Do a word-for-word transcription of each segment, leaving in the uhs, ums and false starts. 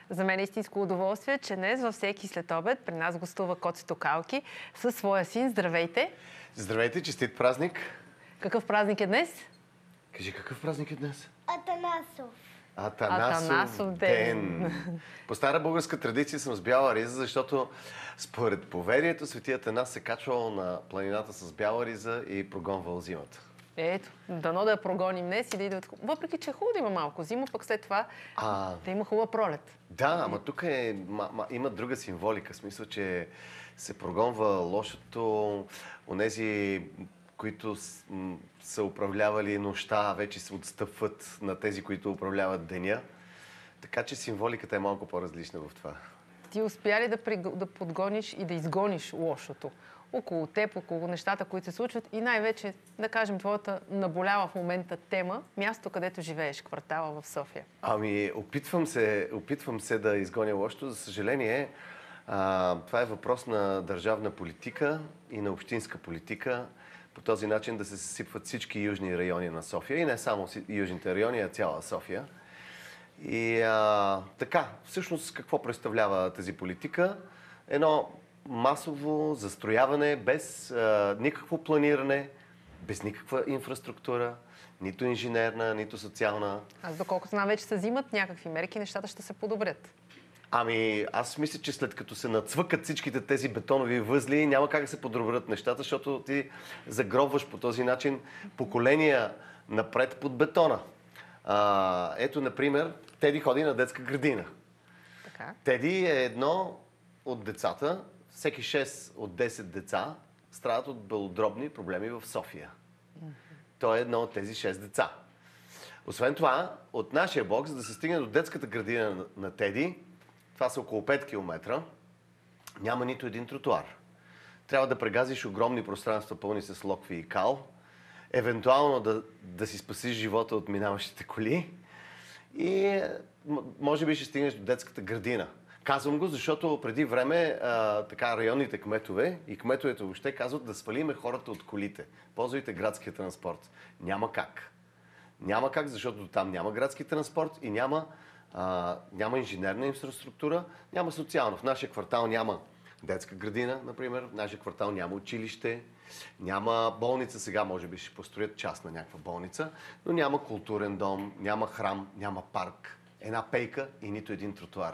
За мен е истинско удоволствие, че днес във всеки следобед при нас гостува Коцето Калки със своя син. Здравейте! Здравейте, честит празник! Какъв празник е днес? Кажи, какъв празник е днес? Атанасов. Атанасов, Атанасов ден. ден. По стара българска традиция съм с бяла риза, защото според поверието свети Атанас се качвал на планината с бяла риза и прогонвал зимата. Ето, дано да я прогоним днес и да идват. Въпреки, че е хубаво да има малко зима, пък след това А... да има хубава пролет. Да, ама тук е, ма, ма, има друга символика. В смисъл, че се прогонва лошото, онези, които с, м, са управлявали нощта, вече се отстъпват на тези, които управляват деня. Така че символиката е малко по-различна в това. Ти успя ли да, приг... да подгониш и да изгониш лошото около теб, около нещата, които се случват и най-вече, да кажем, твоята наболява в момента тема, място, където живееш, квартала в София? Ами, опитвам се, опитвам се да изгоня лошото. За съжаление, а, това е въпрос на държавна политика и на общинска политика. По този начин да се съсипват всички южни райони на София и не само южните райони, а цяла София. И а, така, всъщност какво представлява тази политика? Едно масово застрояване без а, никакво планиране, без никаква инфраструктура, нито инженерна, нито социална. Аз доколкото знам, вече се взимат някакви мерки, нещата ще се подобрят. Ами, аз мисля, че след като се нацвъкат всичките тези бетонови възли, няма как да се подобрят нещата, защото ти загробваш по този начин поколения напред под бетона. А, ето, например, Теди ходи на детска градина. Така. Теди е едно от децата, всеки шест от десет деца страдат от белодробни проблеми в София. Той е едно от тези шест деца. Освен това, от нашия блок, за да се стигне до детската градина на, на Теди, това са около пет километра, няма нито един тротуар. Трябва да прегазиш огромни пространства, пълни с локви и кал, евентуално да, да си спасиш живота от минаващите коли и може би ще стигнеш до детската градина. Казвам го, защото преди време а, така, районните кметове и кметовете въобще казват да свалиме хората от колите. Ползвайте градския транспорт. Няма как. Няма как, защото там няма градски транспорт и няма, а, няма инженерна инфраструктура, няма социално. В нашия квартал няма детска градина, например. В нашия квартал няма училище, няма болница. Сега може би ще построят частна някаква болница, но няма културен дом, няма храм, няма парк, една пейка и нито един тротуар.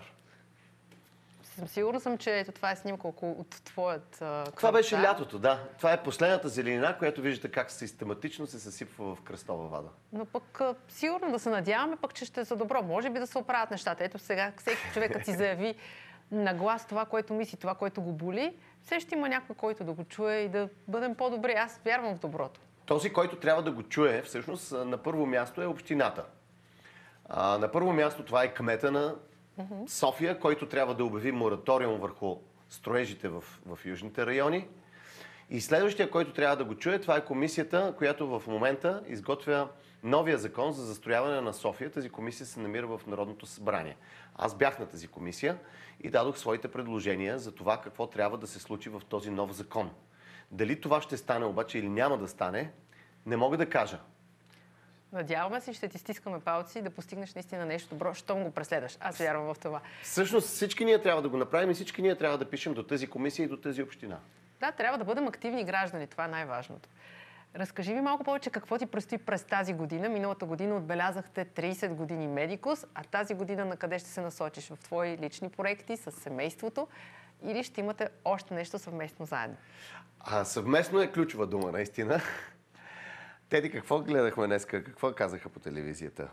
Сигурна съм, че ето това е снимка от твоят квартал. Това беше лятото, да. Това е последната зеленина, която виждате как систематично се съсипва в кръстова вада. Но пък сигурно да се надяваме, пък че ще е за добро. Може би да се оправят нещата. Ето сега всеки човек, като си заяви на глас това, което мисли, това, което го боли, все ще има някой, който да го чуе и да бъдем по-добри. Аз вярвам в доброто. Този, който трябва да го чуе, всъщност, на първо място е общината. А, на първо място това е кмета на София, който трябва да обяви мораториум върху строежите в, в южните райони. И следващия, който трябва да го чуе, това е комисията, която в момента изготвя новия закон за застрояване на София. Тази комисия се намира в Народното събрание. Аз бях на тази комисия и дадох своите предложения за това какво трябва да се случи в този нов закон. Дали това ще стане обаче или няма да стане, не мога да кажа. Надяваме се, ще ти стискаме палци да постигнеш наистина нещо добро, щом го преследваш. Аз вярвам в това. Всъщност всички ние трябва да го направим и всички ние трябва да пишем до тази комисия и до тази община. Да, трябва да бъдем активни граждани. Това е най-важното. Разкажи ми малко повече какво ти предстои през тази година. Миналата година отбелязахте трийсет години Медикус, а тази година на къде ще се насочиш? В твои лични проекти, с семейството или ще имате още нещо съвместно заедно? А, съвместно е ключова дума, наистина. Теди, какво гледахме днеска? Какво казаха по телевизията?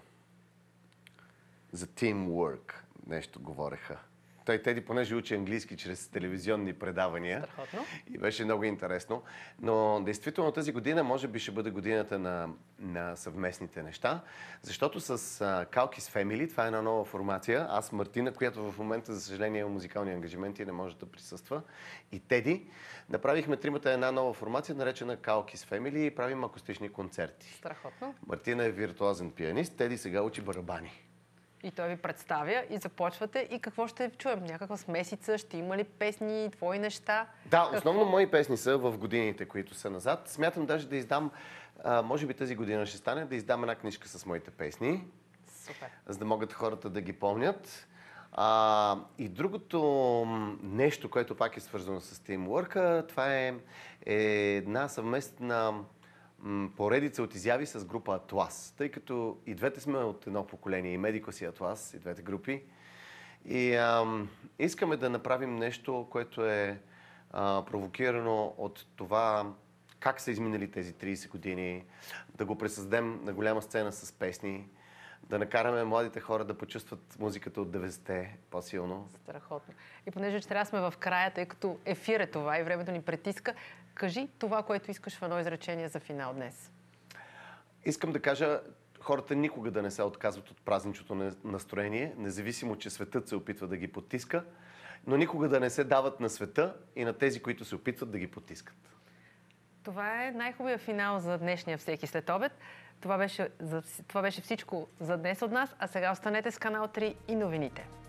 За teamwork нещо говореха. Той, Теди, понеже учи английски чрез телевизионни предавания. Страхотно. И беше много интересно. Но действително тази година може би ще бъде годината на, на съвместните неща, защото с uh, Kalki's Family, това е една нова формация, аз Мартина, която в момента, за съжаление, има музикални ангажименти и не може да присъства, и Теди, направихме тримата една нова формация, наречена Kalki's Family, и правим акустични концерти. Страхотно. Мартина е виртуозен пианист, Теди сега учи барабани. И той ви представя и започвате. И какво ще чуем? Някаква смесица? Ще има ли песни, твои неща? Да, основно мои песни са в годините, които са назад. Смятам даже да издам, а, може би тази година ще стане, да издам една книжка с моите песни. Супер. За да могат хората да ги помнят. А, и другото нещо, което пак е свързано с тимворка, това е, е една съвместна поредица от изяви с група Атлас. Тъй като и двете сме от едно поколение, и Медикос и Атлас, и двете групи. И ам, искаме да направим нещо, което е а, провокирано от това как са изминали тези трийсет години, да го пресъздадем на голяма сцена с песни, да накараме младите хора да почувстват музиката от деветдесетте по-силно. Страхотно. И понеже че трябва сме в края, тъй като ефир е това и времето ни притиска, кажи това, което искаш в едно изречение за финал днес. Искам да кажа, хората никога да не се отказват от празничното настроение, независимо, че светът се опитва да ги потиска, но никога да не се дават на света и на тези, които се опитват да ги потискат. Това е най-хубавият финал за днешния Всеки след обед. Това беше, за, това беше всичко за днес от нас, а сега останете с Канал три и новините.